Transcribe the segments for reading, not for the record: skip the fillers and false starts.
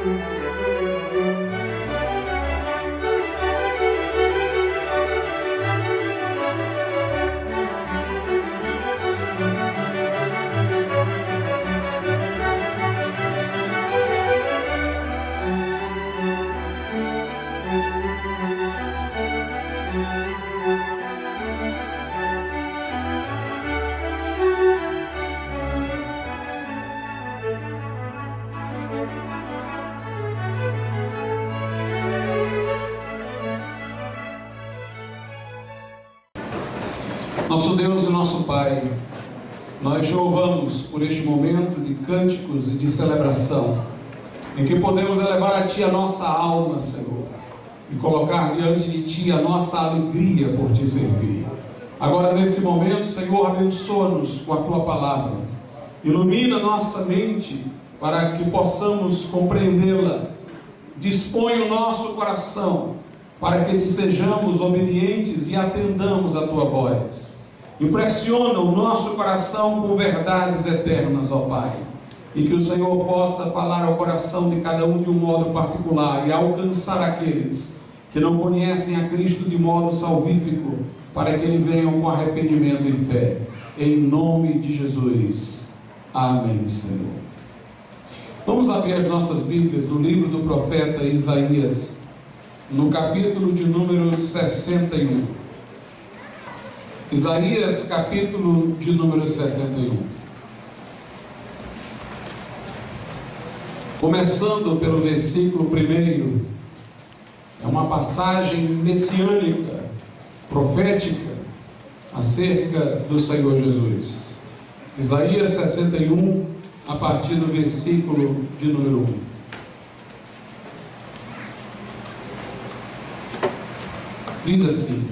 Nosso Deus e nosso Pai, nós te louvamos por este momento de cânticos e de celebração, em que podemos elevar a Ti a nossa alma, Senhor, e colocar diante de Ti a nossa alegria por Te servir. Agora, nesse momento, Senhor, abençoa-nos com a Tua palavra, ilumina nossa mente para que possamos compreendê-la, dispõe o nosso coração para que Te sejamos obedientes e atendamos a Tua voz. Impressiona o nosso coração com verdades eternas, ó Pai, e que o Senhor possa falar ao coração de cada um de um modo particular e alcançar aqueles que não conhecem a Cristo de modo salvífico, para que eles venham com arrependimento e fé. Em nome de Jesus. Amém, Senhor. Vamos abrir as nossas Bíblias no livro do profeta Isaías, no capítulo de número 61. Isaías, capítulo de número 61. Começando pelo versículo 1, é uma passagem messiânica, profética, acerca do Senhor Jesus. Isaías 61, a partir do versículo de número 1. Diz assim: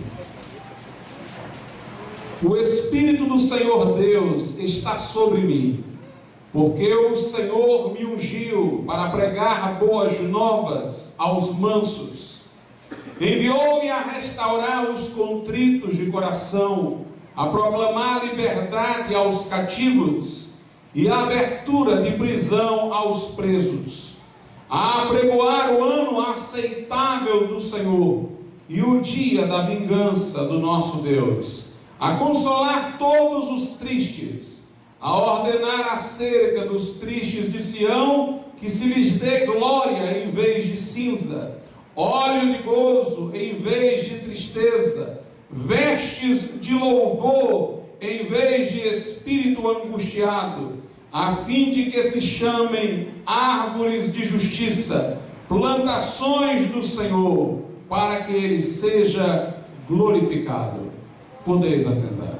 O Espírito do Senhor Deus está sobre mim, porque o Senhor me ungiu para pregar boas novas aos mansos. Enviou-me a restaurar os contritos de coração, a proclamar liberdade aos cativos e a abertura de prisão aos presos, a apregoar o ano aceitável do Senhor e o dia da vingança do nosso Deus, a consolar todos os tristes, a ordenar acerca dos tristes de Sião que se lhes dê glória em vez de cinza, óleo de gozo em vez de tristeza, vestes de louvor em vez de espírito angustiado, a fim de que se chamem árvores de justiça, plantações do Senhor, para que Ele seja glorificado. Podeis assentar.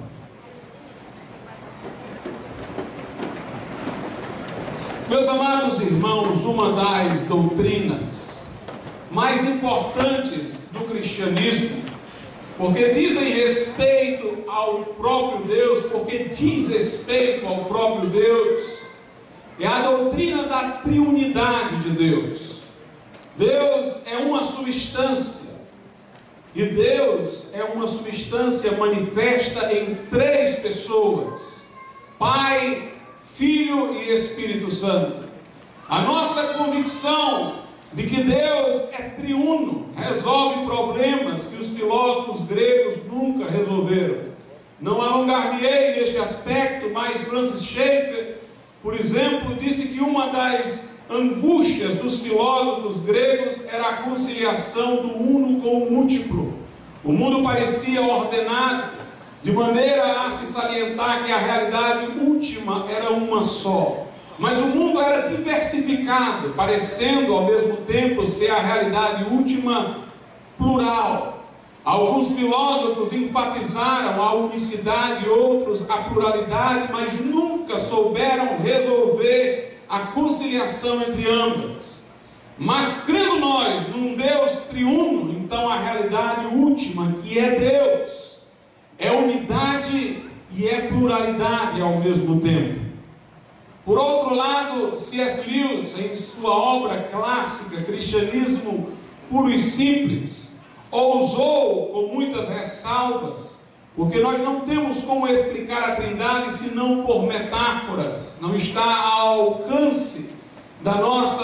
Meus amados irmãos, uma das doutrinas mais importantes do cristianismo, porque dizem respeito ao próprio Deus, porque diz respeito ao próprio Deus, é a doutrina da triunidade de Deus. Deus é uma substância, e Deus é uma substância manifesta em três pessoas: Pai, Filho e Espírito Santo. A nossa convicção de que Deus é triuno resolve problemas que os filósofos gregos nunca resolveram. Não alongar-me-ei neste aspecto, mas Francis Schaeffer, por exemplo, disse que uma das angústias dos filósofos gregos era a conciliação do uno com o múltiplo. O mundo parecia ordenado de maneira a se salientar que a realidade última era uma só, mas o mundo era diversificado, parecendo ao mesmo tempo ser a realidade última plural. Alguns filósofos enfatizaram a unicidade, outros a pluralidade, mas nunca souberam resolver a conciliação entre ambas. Mas crendo nós num Deus triuno, então a realidade última, que é Deus, é unidade e é pluralidade ao mesmo tempo. Por outro lado, C.S. Lewis, em sua obra clássica, Cristianismo Puro e Simples, ousou, com muitas ressalvas, porque nós não temos como explicar a Trindade senão por metáforas, não está ao alcance da nossa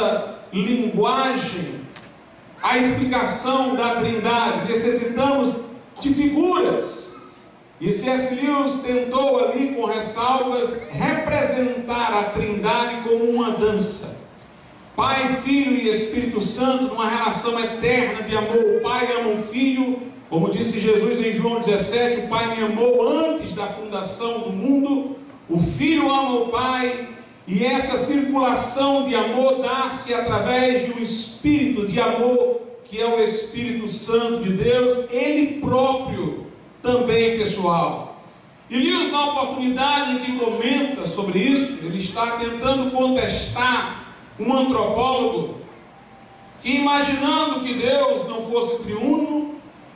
linguagem a explicação da Trindade. Necessitamos de figuras. E C.S. Lewis tentou ali, com ressalvas, representar a Trindade como uma dança. Pai, Filho e Espírito Santo, numa relação eterna de amor. O Pai ama o Filho, como disse Jesus em João 17, o Pai me amou antes da fundação do mundo. O Filho ama o Pai, e essa circulação de amor dá-se através de um espírito de amor, que é o Espírito Santo de Deus, Ele próprio também pessoal. E Lewis, na oportunidade em que comenta sobre isso, ele está tentando contestar um antropólogo que, imaginando que Deus não fosse triuno,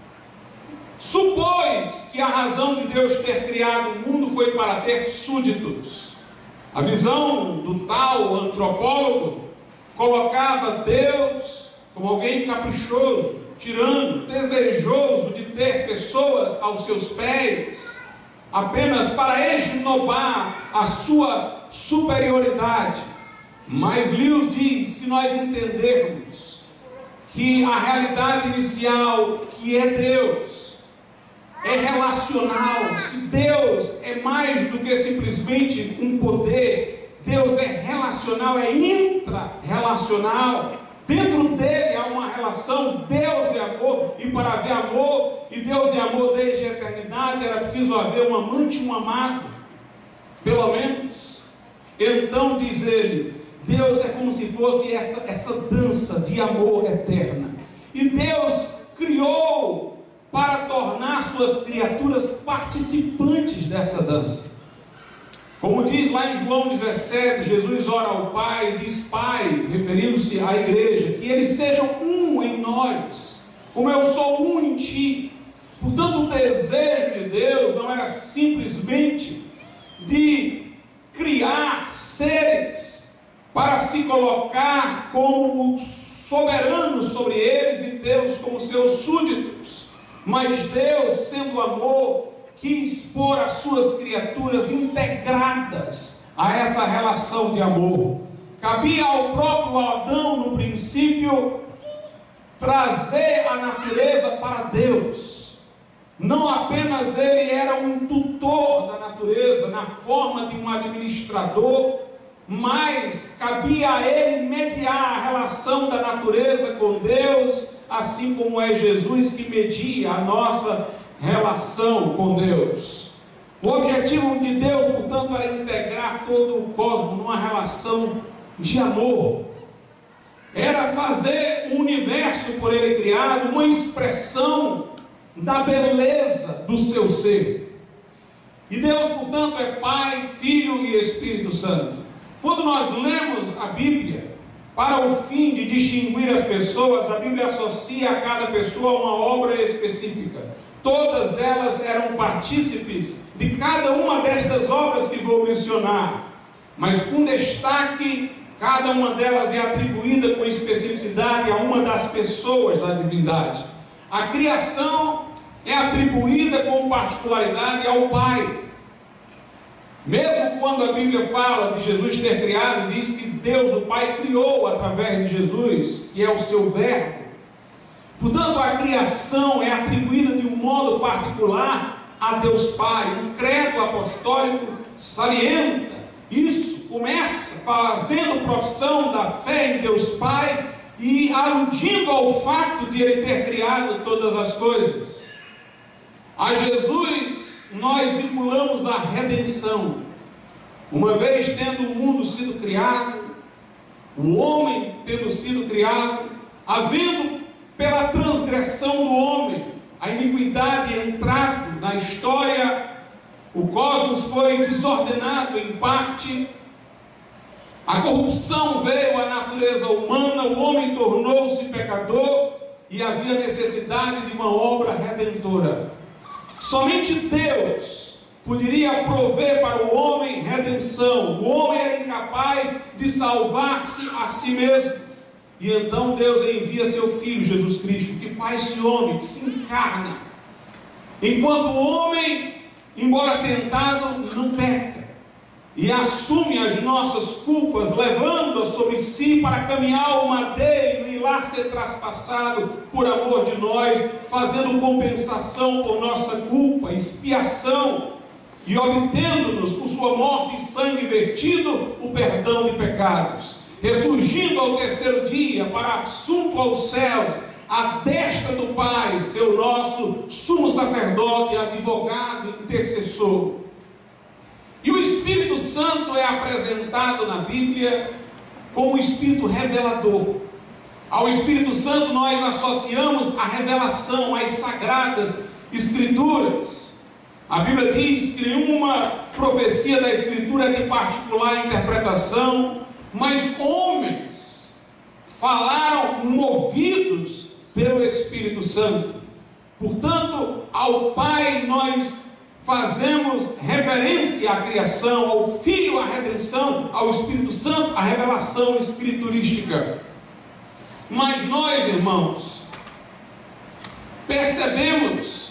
supôs que a razão de Deus ter criado o mundo foi para ter súditos. A visão do tal antropólogo colocava Deus como alguém caprichoso, tirano, desejoso de ter pessoas aos seus pés, apenas para esnobar a sua superioridade. Mas Lewis diz, se nós entendermos que a realidade inicial, que é Deus, é relacional, se Deus é mais do que simplesmente um poder, Deus é relacional, é intra-relacional. Dentro dele há uma relação. Deus é amor, e para haver amor, e Deus é amor desde a eternidade, era preciso haver um amante e um amado, pelo menos. Então diz ele, Deus é como se fosse essa dança de amor eterna, e Deus criou para tornar suas criaturas participantes dessa dança. Como diz lá em João 17, Jesus ora ao Pai e diz: Pai, referindo-se à igreja, que eles sejam um em nós, como eu sou um em ti. Portanto, o desejo de Deus não era simplesmente de criar seres para se colocar como soberano sobre eles e tê-los como seus súditos, mas Deus, sendo amor, quis pôr as suas criaturas integradas a essa relação de amor. Cabia ao próprio Adão, no princípio, trazer a natureza para Deus. Não apenas ele era um tutor da natureza, na forma de um administrador, mas cabia a ele mediar a relação da natureza com Deus, assim como é Jesus que media a nossa relação com Deus. O objetivo de Deus, portanto, era integrar todo o cosmos numa relação de amor. Era fazer o universo por ele criado uma expressão da beleza do seu ser. E Deus, portanto, é Pai, Filho e Espírito Santo. Quando nós lemos a Bíblia, para o fim de distinguir as pessoas, a Bíblia associa a cada pessoa uma obra específica. Todas elas eram partícipes de cada uma destas obras que vou mencionar, mas com destaque, cada uma delas é atribuída com especificidade a uma das pessoas da divindade. A criação é atribuída com particularidade ao Pai. Mesmo quando a Bíblia fala de Jesus ter criado, diz que Deus, o Pai, criou através de Jesus, que é o seu verbo. Portanto, a criação é atribuída de um modo particular a Deus Pai. Um credo apostólico salienta isso, começa fazendo profissão da fé em Deus Pai e aludindo ao fato de Ele ter criado todas as coisas. A Jesus nós vinculamos a redenção. Uma vez tendo o mundo sido criado, o homem tendo sido criado, havendo pela transgressão do homem a iniquidade entrado na história, o cosmos foi desordenado em parte, a corrupção veio à natureza humana, o homem tornou-se pecador e havia necessidade de uma obra redentora. Somente Deus poderia prover para o homem redenção. O homem era incapaz de salvar-se a si mesmo. E então Deus envia seu Filho Jesus Cristo, que faz-se homem, que se encarna. Enquanto o homem, embora tentado, não peca. e assume as nossas culpas, levando-as sobre si para caminhar ao madeiro e lá ser traspassado por amor de nós, fazendo compensação por nossa culpa, expiação, e obtendo-nos por sua morte e sangue vertido o perdão de pecados, ressurgindo ao terceiro dia para assunto aos céus, à destra do Pai, seu nosso sumo sacerdote, advogado, intercessor. E o Espírito Santo é apresentado na Bíblia como o Espírito revelador. Ao Espírito Santo nós associamos a revelação, as sagradas Escrituras. A Bíblia diz que nenhuma profecia da Escritura é de particular interpretação, mas homens falaram movidos pelo Espírito Santo. Portanto, ao Pai nós fazemos reverência à criação, ao Filho a redenção, ao Espírito Santo a revelação escriturística. Mas nós, irmãos, percebemos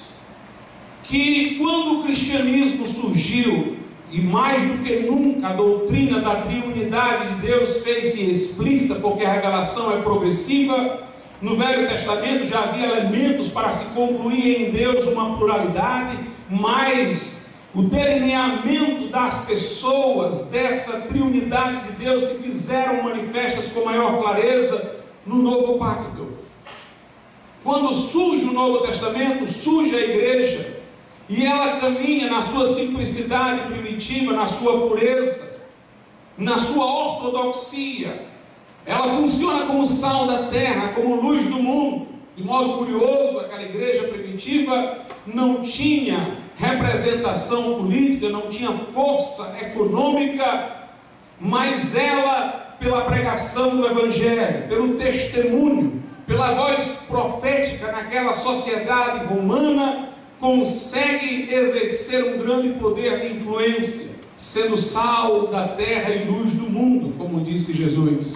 que quando o cristianismo surgiu, e mais do que nunca a doutrina da triunidade de Deus fez-se explícita, porque a revelação é progressiva. No Velho Testamento já havia elementos para se concluir em Deus uma pluralidade, mas o delineamento das pessoas dessa triunidade de Deus se fizeram manifestas com maior clareza no Novo Pacto. Quando surge o Novo Testamento, surge a igreja, e ela caminha na sua simplicidade primitiva, na sua pureza, na sua ortodoxia. Ela funciona como sal da terra, como luz do mundo. De modo curioso, aquela igreja primitiva não tinha representação política, não tinha força econômica, mas ela, pela pregação do Evangelho, pelo testemunho, pela voz profética naquela sociedade romana, consegue exercer um grande poder de influência, sendo sal da terra e luz do mundo, como disse Jesus.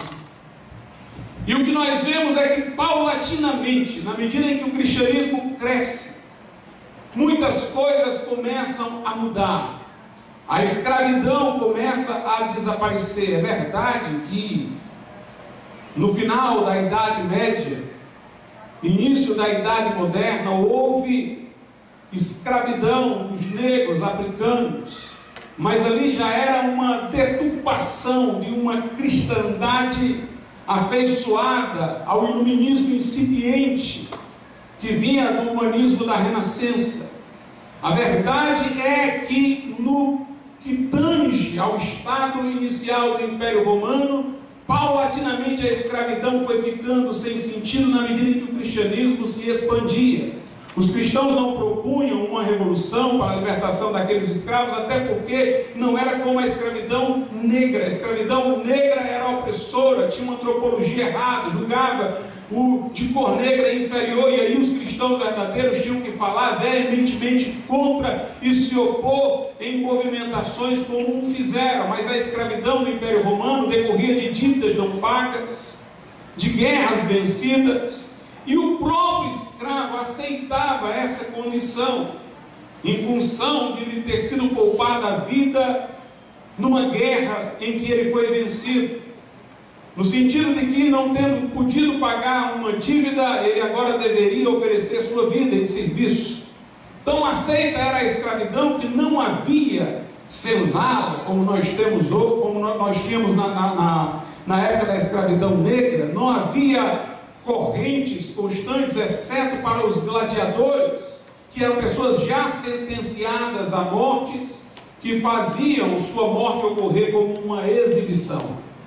E o que nós vemos é que paulatinamente, na medida em que o cristianismo cresce, muitas coisas começam a mudar. A escravidão começa a desaparecer. É verdade que no final da Idade Média, início da Idade Moderna, houve escravidão dos negros africanos, mas ali já era uma deturpação de uma cristandade afeiçoada ao iluminismo incipiente que vinha do humanismo da Renascença. A verdade é que no que tange ao estado inicial do Império Romano, paulatinamente a escravidão foi ficando sem sentido na medida em que o cristianismo se expandia. Os cristãos não propunham uma revolução para a libertação daqueles escravos, até porque não era como a escravidão negra. A escravidão negra era opressora, tinha uma antropologia errada, julgava o de cor negra inferior, e aí os cristãos verdadeiros tinham que falar veementemente contra e se opor em movimentações como fizeram. Mas a escravidão no Império Romano decorria de dívidas não pagas, de guerras vencidas, e o próprio escravo aceitava essa condição, em função de lhe ter sido poupada a vida numa guerra em que ele foi vencido. No sentido de que, não tendo podido pagar uma dívida, ele agora deveria oferecer sua vida em serviço. Tão aceita era a escravidão que não havia senzala, como nós temos hoje, como nós tínhamos na época da escravidão negra. Não havia correntes constantes, exceto para os gladiadores, que eram pessoas já sentenciadas à morte, que faziam sua morte ocorrer como uma exibição.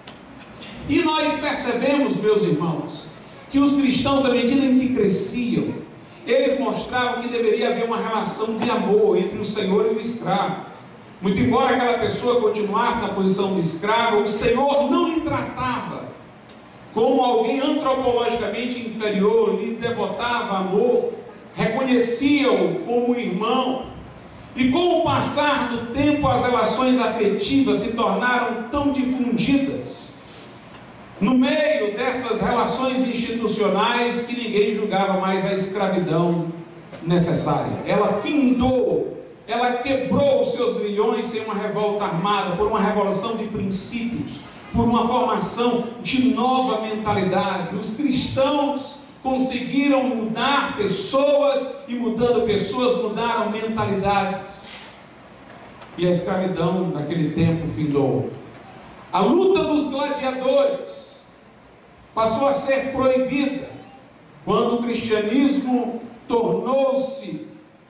E nós percebemos, meus irmãos, que os cristãos, à medida em que cresciam, eles mostravam que deveria haver uma relação de amor entre o Senhor e o escravo. Muito embora aquela pessoa continuasse na posição de escravo, o Senhor não lhe tratava como alguém antropologicamente inferior, lhe devotava amor, reconhecia-o como irmão. E com o passar do tempo, as relações afetivas se tornaram tão difundidas no meio dessas relações institucionais que ninguém julgava mais a escravidão necessária. Ela findou ela quebrou os seus grilhões sem uma revolta armada, por uma revolução de princípios, por uma formação de nova mentalidade. Os cristãos conseguiram mudar pessoas, e mudando pessoas, mudaram mentalidades. E a escravidão naquele tempo findou. A luta dos gladiadores passou a ser proibida quando o cristianismo tornou-se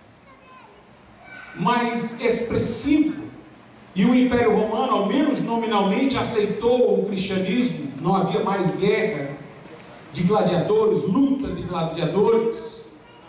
mais expressivo e o Império Romano, ao menos nominalmente, aceitou o cristianismo. Não havia mais guerra de gladiadores, luta de gladiadores,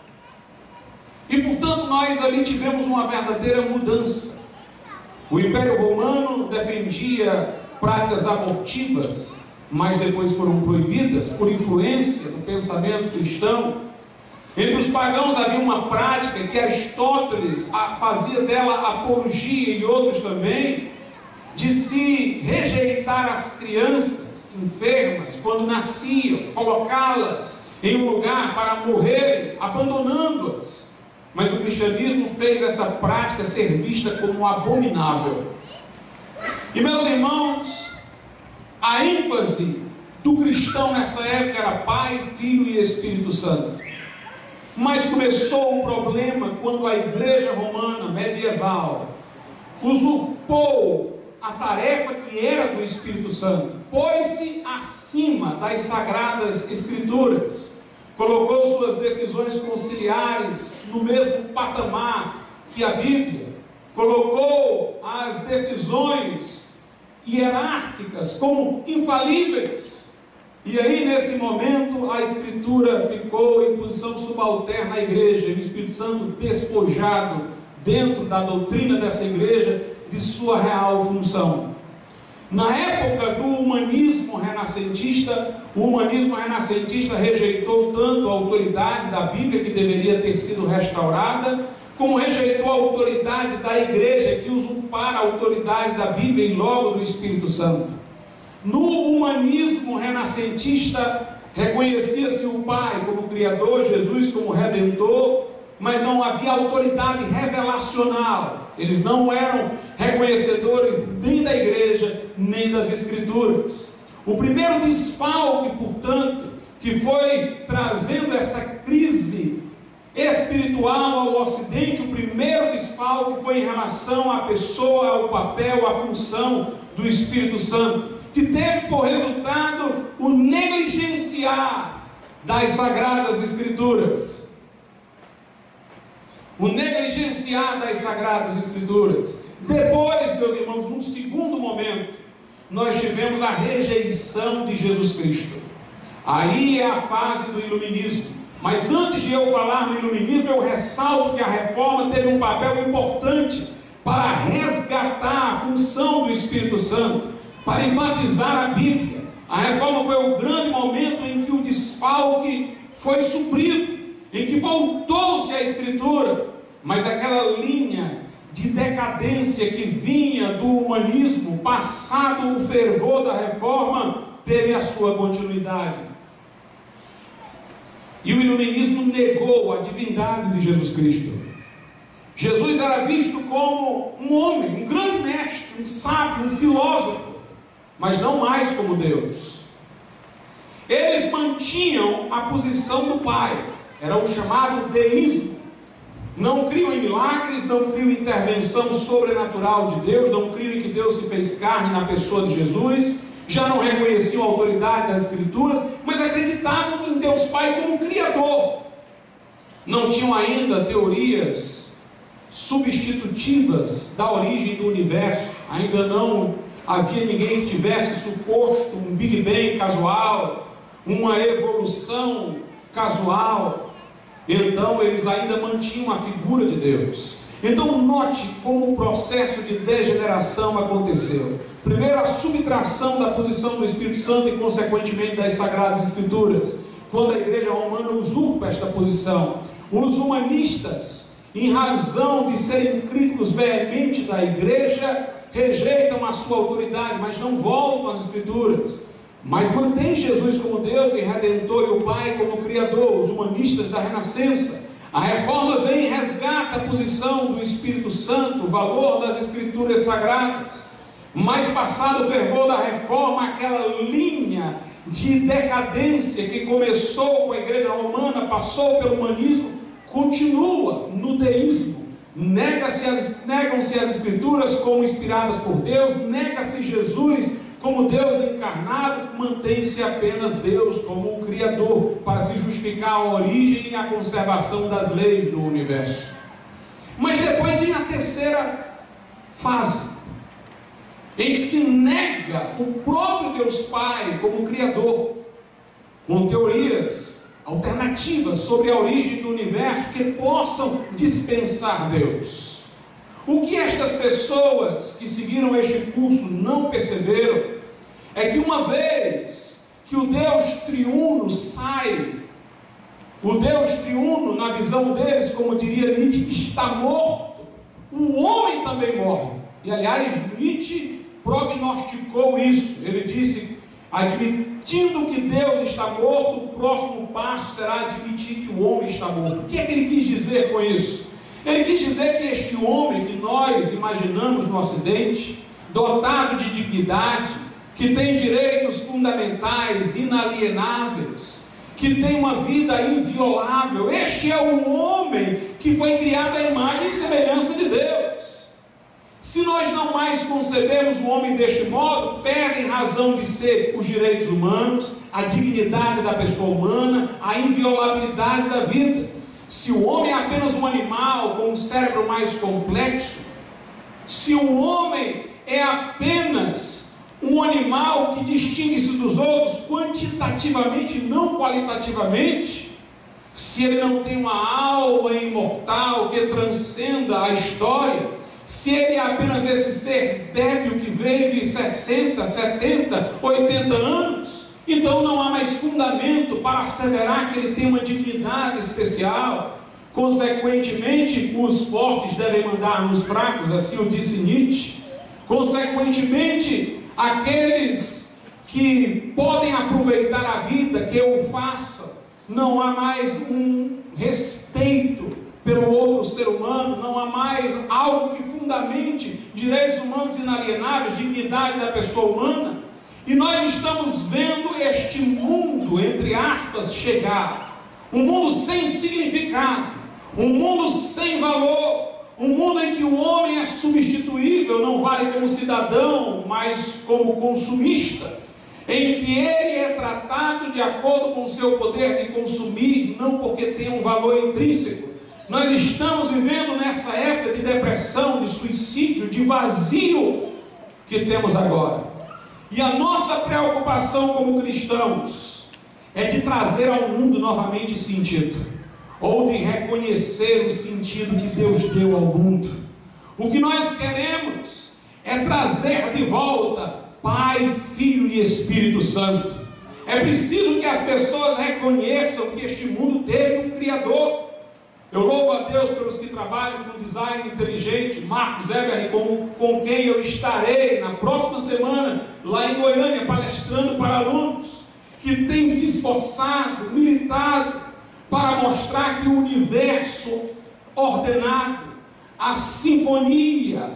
e portanto nós ali tivemos uma verdadeira mudança. O Império Romano defendia práticas abortivas, mas depois foram proibidas por influência do pensamento cristão. Entre os pagãos havia uma prática que Aristóteles fazia dela apologia, e outros também, de se rejeitar as crianças enfermas quando nasciam, colocá-las em um lugar para morrerem, abandonando-as. Mas o cristianismo fez essa prática ser vista como abominável. E meus irmãos, a ênfase do cristão nessa época era Pai, Filho e Espírito Santo. Mas começou o problema quando a igreja romana medieval usurpou a tarefa que era do Espírito Santo, pôs-se acima das sagradas escrituras, colocou suas decisões conciliares no mesmo patamar que a Bíblia, colocou as decisões hierárquicas como infalíveis. E aí, nesse momento, a Escritura ficou em posição subalterna à igreja, e o Espírito Santo despojado dentro da doutrina dessa igreja de sua real função. Na época do humanismo renascentista, o humanismo renascentista rejeitou tanto a autoridade da Bíblia, que deveria ter sido restaurada, como rejeitou a autoridade da igreja, que usurpara a autoridade da Bíblia e logo do Espírito Santo. No humanismo renascentista, reconhecia-se o Pai como Criador, Jesus como Redentor, mas não havia autoridade revelacional. Eles não eram reconhecedores nem da igreja, nem das Escrituras. O primeiro desfalque, portanto, que foi trazendo essa crise espiritual ao Ocidente, o primeiro desfalque foi em relação à pessoa, ao papel, à função do Espírito Santo, que teve por resultado o negligenciar das Sagradas Escrituras. O negligenciar das Sagradas Escrituras. Depois, meus irmãos, num segundo momento, nós tivemos a rejeição de Jesus Cristo. Aí é a fase do iluminismo. Mas antes de eu falar no iluminismo, eu ressalto que a reforma teve um papel importante para resgatar a função do Espírito Santo, para enfatizar a Bíblia. A reforma foi o grande momento em que o desfalque foi suprido, em que voltou-se à Escritura, mas aquela linha de decadência que vinha do humanismo, passado o fervor da reforma, teve a sua continuidade. E o iluminismo negou a divindade de Jesus Cristo. Jesus era visto como um homem, um grande mestre, um sábio, um filósofo, mas não mais como Deus. Eles mantinham a posição do Pai, era o chamado deísmo. Não criam em milagres, não criam em intervenção sobrenatural de Deus, não criam em que Deus se fez carne na pessoa de Jesus, já não reconheciam a autoridade das Escrituras, mas acreditavam em Deus Pai como Criador. Não tinham ainda teorias substitutivas da origem do universo, ainda não havia ninguém que tivesse suposto um Big Bang casual, uma evolução casual. Então eles ainda mantinham a figura de Deus. Então note como o processo de degeneração aconteceu. Primeiro, a subtração da posição do Espírito Santo e consequentemente das Sagradas Escrituras, quando a igreja romana usurpa esta posição. Os humanistas, em razão de serem críticos veementes da igreja, rejeitam a sua autoridade, mas não voltam às Escrituras, mas mantêm Jesus como Deus e Redentor e o Pai como Criador. Os humanistas da Renascença, A reforma vem e resgata a posição do Espírito Santo, o valor das Escrituras Sagradas. Mas passado o fervor da reforma, aquela linha de decadência que começou com a igreja romana, passou pelo humanismo, continua no deísmo. Negam-se as Escrituras como inspiradas por Deus, nega-se Jesus como Deus encarnado, mantém-se apenas Deus como o Criador, para se justificar a origem e a conservação das leis do universo. Mas depois vem a terceira fase, em que se nega o próprio Deus Pai como Criador, com teorias alternativas sobre a origem do universo que possam dispensar Deus. O que estas pessoas que seguiram este curso não perceberam é que uma vez que o Deus triuno sai, o Deus triuno, na visão deles, como diria Nietzsche, está morto, o homem também morre. E aliás, Nietzsche prognosticou isso. Ele disse: admitindo que Deus está morto, o próximo passo será admitir que o homem está morto. O que é que ele quis dizer com isso? Ele quis dizer que este homem que nós imaginamos no Ocidente, dotado de dignidade, que tem direitos fundamentais, inalienáveis, que tem uma vida inviolável, este é o homem que foi criado à imagem e semelhança de Deus. Se nós não mais concebermos o homem deste modo, perdem razão de ser os direitos humanos, a dignidade da pessoa humana, a inviolabilidade da vida. Se o homem é apenas um animal com um cérebro mais complexo, se o homem é apenas um animal que distingue-se dos outros quantitativamente, não qualitativamente, se ele não tem uma alma imortal que transcenda a história, se ele é apenas esse ser débil que vive 60, 70, 80 anos, então não há mais fundamento para asseverar que ele tem uma dignidade especial. Consequentemente, os fortes devem mandar nos fracos, assim o disse Nietzsche. Consequentemente, aqueles que podem aproveitar a vida, que o façam. Não há mais um respeito pelo outro ser humano, não há mais algo que fundamente direitos humanos inalienáveis, dignidade da pessoa humana. E nós estamos vendo este mundo, entre aspas, chegar. Um mundo sem significado, um mundo sem valor, um mundo em que o homem é substituível, não vale como cidadão, mas como consumista, em que ele é tratado de acordo com o seu poder de consumir, não porque tem um valor intrínseco. Nós estamos vivendo nessa época de depressão, de suicídio, de vazio que temos agora. E a nossa preocupação como cristãos é de trazer ao mundo novamente sentido, ou de reconhecer o sentido que Deus deu ao mundo. O que nós queremos é trazer de volta Pai, Filho e Espírito Santo. É preciso que as pessoas reconheçam que este mundo teve um Criador. Eu louvo a Deus pelos que trabalham com design inteligente, Marcos Eberle, com quem eu estarei na próxima semana, lá em Goiânia, palestrando para alunos, que têm se esforçado, militado, para mostrar que o universo ordenado, a sinfonia,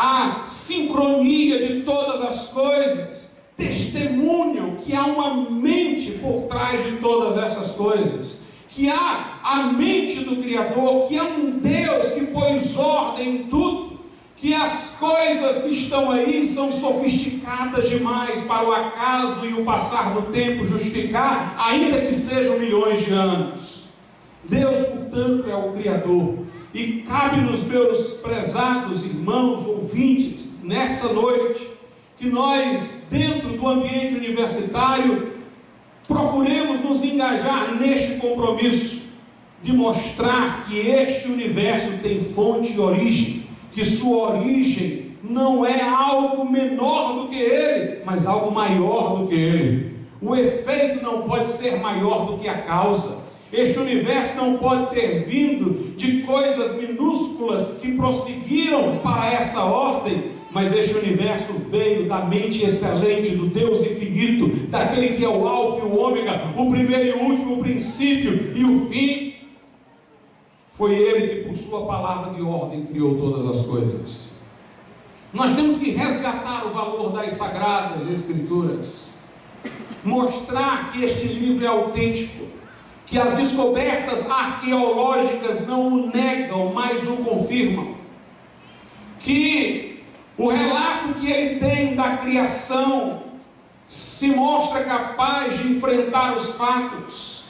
a sincronia de todas as coisas, testemunham que há uma mente por trás de todas essas coisas, que há a mente do Criador, que há um Deus que pôs ordem em tudo, que as coisas que estão aí são sofisticadas demais para o acaso e o passar do tempo justificar, ainda que sejam milhões de anos. Deus, portanto, é o Criador, e cabe-nos, meus prezados irmãos, ouvintes, nessa noite, que nós, dentro do ambiente universitário, procuremos nos engajar neste compromisso de mostrar que este universo tem fonte e origem, que sua origem não é algo menor do que ele, mas algo maior do que ele. O efeito não pode ser maior do que a causa. Este universo não pode ter vindo de coisas minúsculas que prosseguiram para essa ordem, mas este universo veio da mente excelente do Deus infinito, daquele que é o alfa e o ômega, o primeiro e o último, o princípio e o fim. Foi Ele que, por sua palavra de ordem, criou todas as coisas. Nós temos que resgatar o valor das Sagradas Escrituras, mostrar que este livro é autêntico, que as descobertas arqueológicas não o negam, mas o confirmam, que o relato que ele tem da criação se mostra capaz de enfrentar os fatos,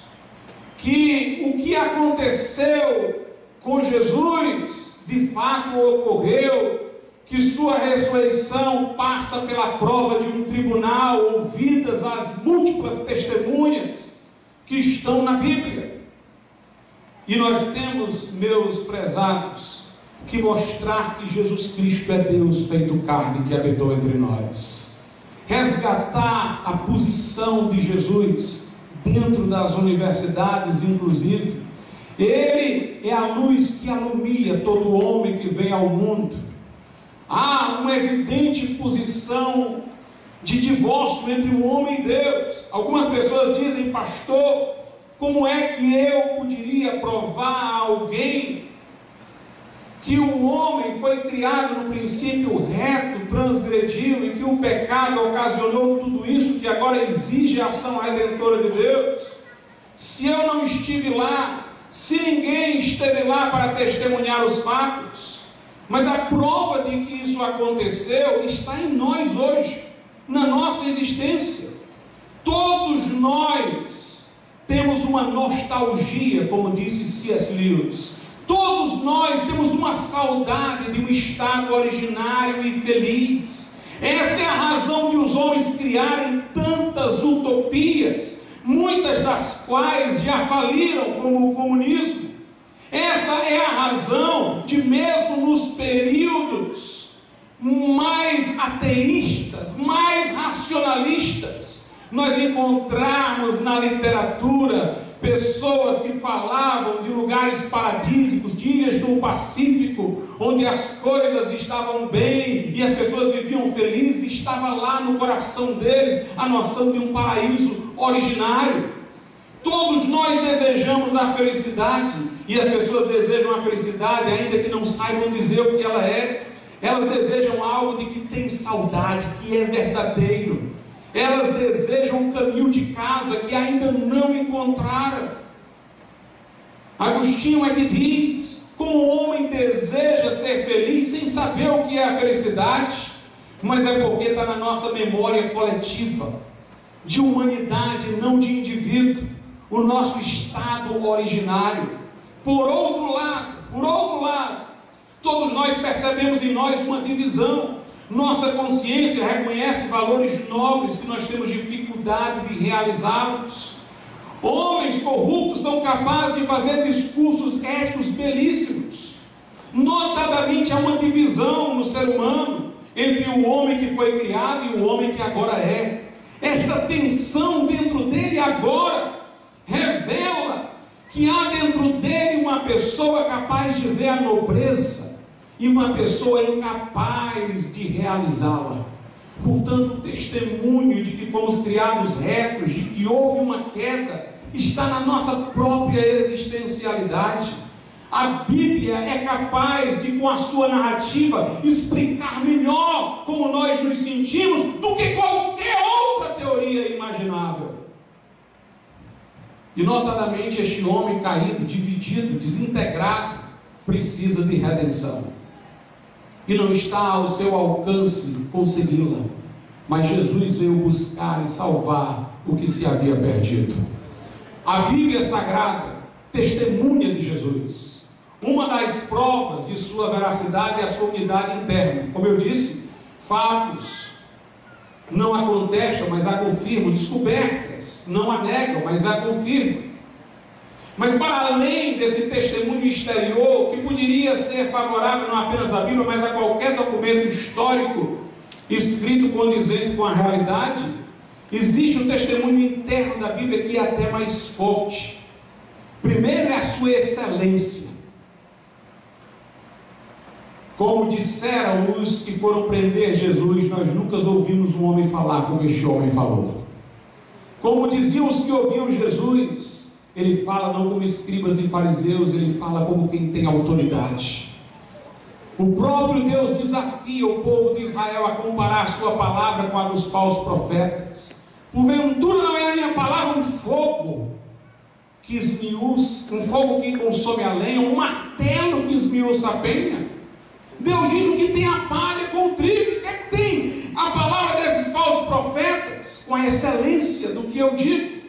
que o que aconteceu com Jesus de fato ocorreu, que sua ressurreição passa pela prova de um tribunal, ouvidas as múltiplas testemunhas que estão na Bíblia. E nós temos, meus prezados, que mostrar que Jesus Cristo é Deus feito carne que habitou entre nós. Resgatar a posição de Jesus dentro das universidades, inclusive. Ele é a luz que alumia todo homem que vem ao mundo. Há uma evidente posição de divórcio entre o homem e Deus. Algumas pessoas dizem: pastor, como é que eu poderia provar a alguém que o homem foi criado no princípio reto, transgrediu, e que o pecado ocasionou tudo isso, que agora exige a ação redentora de Deus, se eu não estive lá, se ninguém esteve lá para testemunhar os fatos? Mas a prova de que isso aconteceu está em nós hoje, na nossa existência. Todos nós temos uma nostalgia, como disse C.S. Lewis. Todos nós temos uma saudade de um estado originário e feliz. Essa é a razão de os homens criarem tantas utopias, muitas das quais já faliram, como o comunismo. Essa é a razão de, mesmo nos períodos mais ateístas, mais racionalistas, nós encontrarmos na literatura pessoas que falavam de lugares paradisíacos, de ilhas do Pacífico, onde as coisas estavam bem e as pessoas viviam felizes. Estava lá no coração deles a noção de um paraíso originário. Todos nós desejamos a felicidade, e as pessoas desejam a felicidade ainda que não saibam dizer o que ela é. Elas desejam algo de que tem saudade, que é verdadeiro. Elas desejam um caminho de casa que ainda não encontraram. Agostinho é que diz: como o homem deseja ser feliz sem saber o que é a felicidade, mas é porque está na nossa memória coletiva, de humanidade, não de indivíduo, o nosso estado originário. Por outro lado, todos nós percebemos em nós uma divisão. Nossa consciência reconhece valores nobres que nós temos dificuldade de realizá-los. Homens corruptos são capazes de fazer discursos éticos belíssimos. Notadamente, há uma divisão no ser humano entre o homem que foi criado e o homem que agora é. Esta tensão dentro dele agora revela que há dentro dele uma pessoa capaz de ver a nobreza e uma pessoa incapaz de realizá-la. Portanto, o testemunho de que fomos criados retos, de que houve uma queda, está na nossa própria existencialidade. A Bíblia é capaz de, com a sua narrativa, explicar melhor como nós nos sentimos do que qualquer outra teoria imaginável. E notadamente este homem caído, dividido, desintegrado, precisa de redenção. E não está ao seu alcance consegui-la, mas Jesus veio buscar e salvar o que se havia perdido. A Bíblia Sagrada testemunha de Jesus. Uma das provas de sua veracidade é a sua unidade interna. Como eu disse, fatos não a contestam, mas a confirmam. Descobertas não a negam, mas a confirmam. Mas para além desse testemunho exterior, que poderia ser favorável não apenas à Bíblia, mas a qualquer documento histórico escrito condizente com a realidade, existe um testemunho interno da Bíblia que é até mais forte. Primeiro é a sua excelência. Como disseram os que foram prender Jesus: nós nunca ouvimos um homem falar como este homem falou. Como diziam os que ouviam Jesus: ele fala não como escribas e fariseus, ele fala como quem tem autoridade. O próprio Deus desafia o povo de Israel a comparar a sua palavra com a dos falsos profetas. Porventura não é a minha palavra um fogo que esmiuça, um fogo que consome a lenha, um martelo que esmiuça a penha? Deus diz: o que tem a palha com o trigo. O que é que tem a palavra desses falsos profetas com a excelência do que eu digo?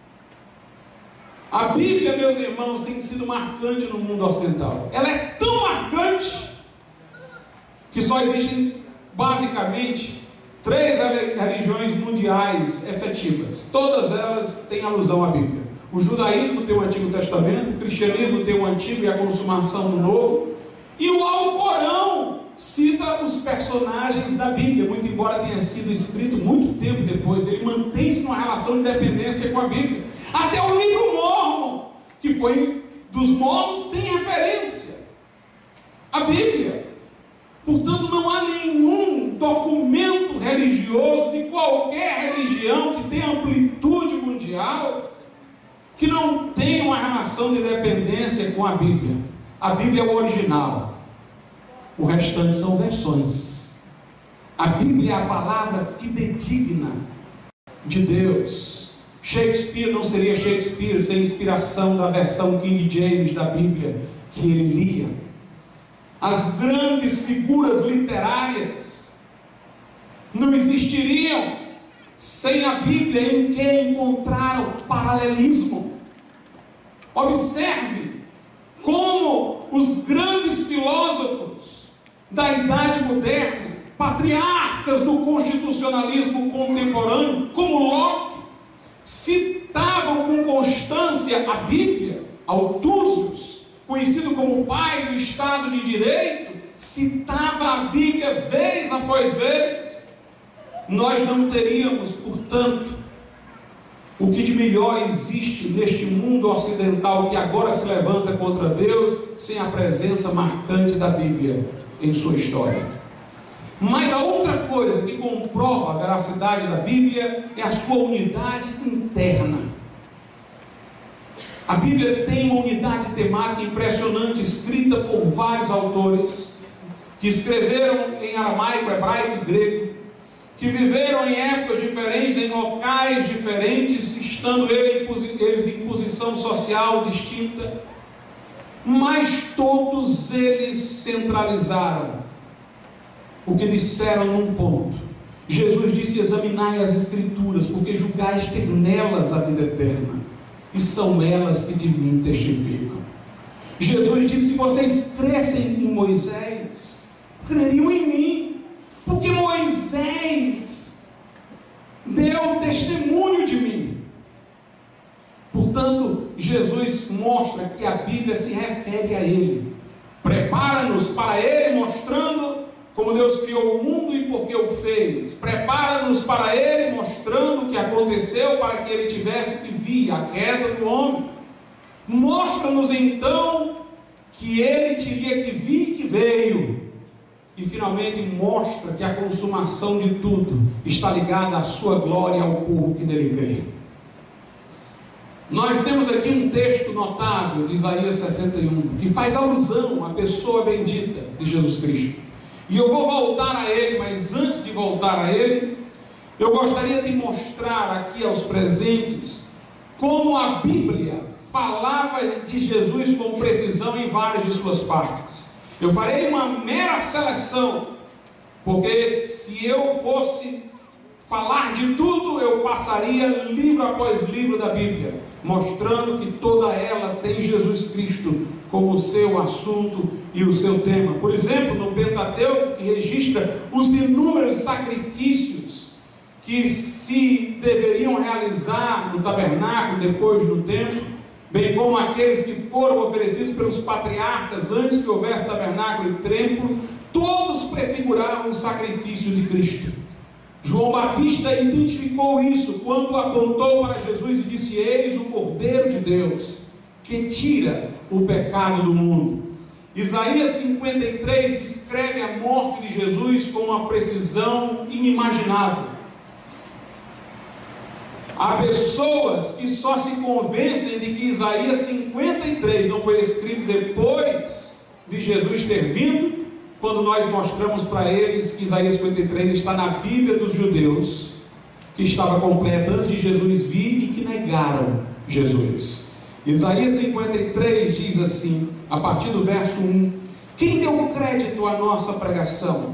A Bíblia, meus irmãos, tem sido marcante no mundo ocidental. Ela é tão marcante que só existem basicamente 3 religiões mundiais efetivas. Todas elas têm alusão à Bíblia. O judaísmo tem o Antigo Testamento, o cristianismo tem o Antigo e a consumação do Novo, e o Alcorão cita os personagens da Bíblia, muito embora tenha sido escrito muito tempo depois. Ele mantém-se numa relação de dependência com a Bíblia. Até o livro Mórmon, que foi dos Mórmons, tem referência à Bíblia. Portanto, não há nenhum documento religioso de qualquer religião que tenha amplitude mundial que não tenha uma relação de dependência com a Bíblia. A Bíblia é o original, o restante são versões. A Bíblia é a palavra fidedigna de Deus. Shakespeare não seria Shakespeare sem inspiração da versão King James da Bíblia que ele lia. As grandes figuras literárias não existiriam sem a Bíblia, em que encontraram paralelismo. Observe como os grandes filósofos da Idade Moderna, patriarcas do constitucionalismo contemporâneo, como Locke, citavam com constância a Bíblia. Althusius, conhecido como o pai do Estado de Direito, citava a Bíblia vez após vez. Nós não teríamos, portanto, o que de melhor existe neste mundo ocidental que agora se levanta contra Deus, sem a presença marcante da Bíblia em sua história. Mas a outra coisa que comprova a veracidade da Bíblia é a sua unidade interna. A Bíblia tem uma unidade temática impressionante, escrita por vários autores, que escreveram em aramaico, hebraico e grego, que viveram em épocas diferentes, em locais diferentes, estando eles em posição social distinta, mas todos eles centralizaram o que disseram num ponto. Jesus disse: examinai as Escrituras, porque julgais ter nelas a vida eterna, e são elas que de mim testificam. Jesus disse: se vocês crescem em Moisés, creriam em mim, porque Moisés deu testemunho de mim. Portanto, Jesus mostra que a Bíblia se refere a Ele, prepara-nos para Ele, mostrando como Deus criou o mundo e por que o fez, prepara-nos para Ele, mostrando o que aconteceu para que Ele tivesse que vir, a queda do homem, mostra-nos então que Ele teria que vir e que veio, e finalmente mostra que a consumação de tudo está ligada à sua glória ao povo que nele crê. Nós temos aqui um texto notável de Isaías 61, que faz alusão à pessoa bendita de Jesus Cristo. E eu vou voltar a ele, mas antes de voltar a ele, eu gostaria de mostrar aqui aos presentes como a Bíblia falava de Jesus com precisão em várias de suas partes. Eu farei uma mera seleção, porque se eu fosse falar de tudo, eu passaria livro após livro da Bíblia, mostrando que toda ela tem Jesus Cristo como seu assunto e o seu tema. Por exemplo, no Pentateuco, que registra os inúmeros sacrifícios que se deveriam realizar no tabernáculo, depois no templo, bem como aqueles que foram oferecidos pelos patriarcas antes que houvesse tabernáculo e templo, todos prefiguravam o sacrifício de Cristo. João Batista identificou isso quando apontou para Jesus e disse: eis o Cordeiro de Deus, que tira o pecado do mundo. Isaías 53 descreve a morte de Jesus com uma precisão inimaginável. Há pessoas que só se convencem de que Isaías 53 não foi escrito depois de Jesus ter vindo, quando nós mostramos para eles que Isaías 53 está na Bíblia dos judeus, que estava completa antes de Jesus vir e que negaram Jesus. Isaías 53 diz assim, a partir do verso 1: quem deu crédito à nossa pregação?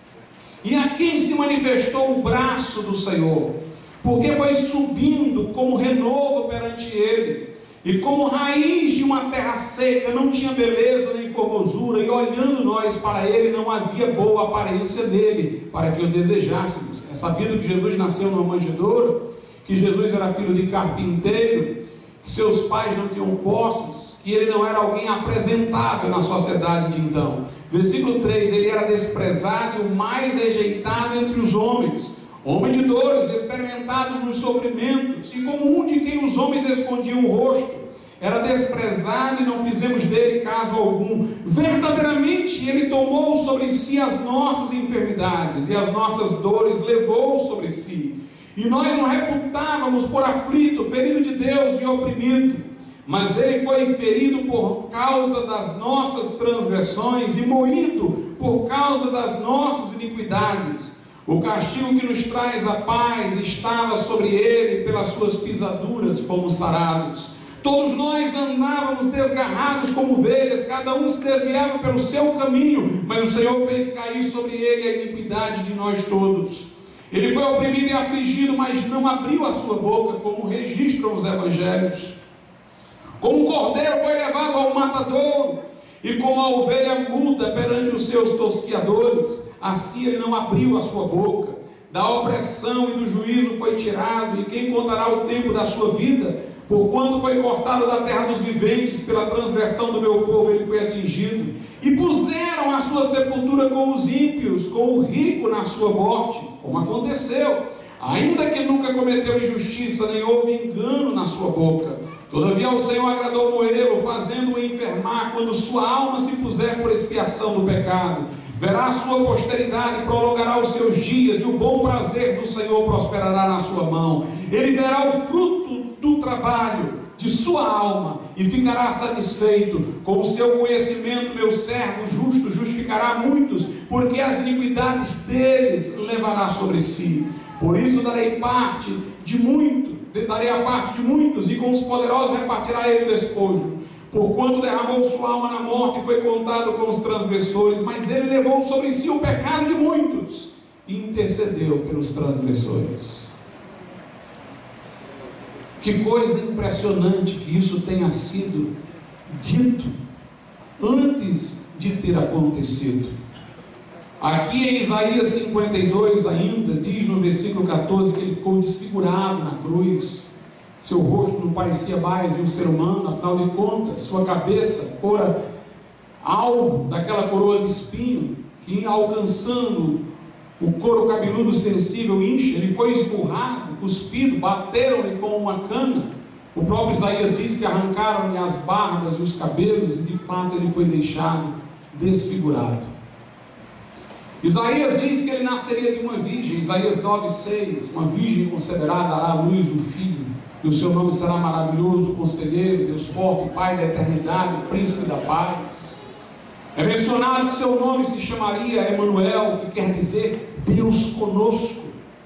E a quem se manifestou o braço do Senhor? Porque foi subindo como renovo perante ele, e como raiz de uma terra seca, não tinha beleza nem formosura, e olhando nós para ele, não havia boa aparência dele, para que o desejássemos. É sabido que Jesus nasceu numa manjedoura, que Jesus era filho de carpinteiro, que seus pais não tinham posses, que ele não era alguém apresentável na sociedade de então. Versículo 3: ele era desprezado e o mais rejeitado entre os homens, homem de dores, experimentado nos sofrimentos, e como um de quem os homens escondiam o rosto. Era desprezado e não fizemos dele caso algum. Verdadeiramente ele tomou sobre si as nossas enfermidades, e as nossas dores levou sobre si. E nós o reputávamos por aflito, ferido de Deus e oprimido. Mas ele foi ferido por causa das nossas transgressões e moído por causa das nossas iniquidades. O castigo que nos traz a paz estava sobre ele, pelas suas pisaduras fomos sarados. Todos nós andávamos desgarrados como ovelhas, cada um se desviava pelo seu caminho, mas o Senhor fez cair sobre ele a iniquidade de nós todos. Ele foi oprimido e afligido, mas não abriu a sua boca, como registram os evangelhos. Como um cordeiro foi levado ao matadouro, e como a ovelha muda perante os seus tosquiadores, assim ele não abriu a sua boca. Da opressão e do juízo foi tirado, e quem contará o tempo da sua vida? Porquanto foi cortado da terra dos viventes, pela transgressão do meu povo ele foi atingido. E puseram a sua sepultura com os ímpios, com o rico na sua morte, como aconteceu, ainda que nunca cometeu injustiça, nem houve engano na sua boca. Todavia o Senhor agradou moê-lo, fazendo-o enfermar, quando sua alma se puser por expiação do pecado. Verá a sua posteridade, prolongará os seus dias, e o bom prazer do Senhor prosperará na sua mão. Ele verá o fruto do trabalho de sua alma, e ficará satisfeito. Com o seu conhecimento, meu servo justo justificará muitos, porque as iniquidades deles levará sobre si. Por isso darei parte de muitos, darei a parte de muitos, e com os poderosos repartirá ele o despojo. Porquanto derramou sua alma na morte e foi contado com os transgressores, mas ele levou sobre si o pecado de muitos e intercedeu pelos transgressores. Que coisa impressionante que isso tenha sido dito antes de ter acontecido. Aqui em Isaías 52 ainda, diz no versículo 14 que ele ficou desfigurado na cruz. Seu rosto não parecia mais de um ser humano, afinal de contas, sua cabeça fora alvo daquela coroa de espinho, que alcançando o couro cabeludo sensível incha, ele foi esmurrado, cuspido, bateram-lhe com uma cana. O próprio Isaías diz que arrancaram-lhe as barbas e os cabelos, e de fato ele foi deixado desfigurado. Isaías diz que ele nasceria de uma virgem, Isaías 9,6, uma virgem conceberá, dará à luz um filho, e o seu nome será maravilhoso, conselheiro, Deus forte, Pai da eternidade, príncipe da paz. É mencionado que seu nome se chamaria Emanuel, que quer dizer Deus conosco.